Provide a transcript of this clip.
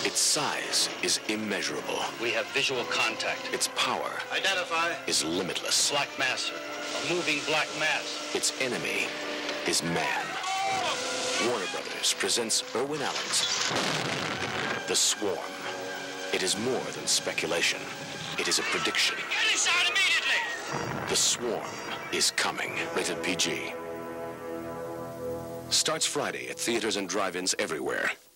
Its size is immeasurable. We have visual contact. Its power Identify. is limitless. Black mass, sir. A moving black mass. Its enemy is man. Warner Brothers presents Irwin Allen's The Swarm. It is more than speculation. It is a prediction. Get inside immediately! The Swarm is coming. Rated PG. Starts Friday at theaters and drive-ins everywhere.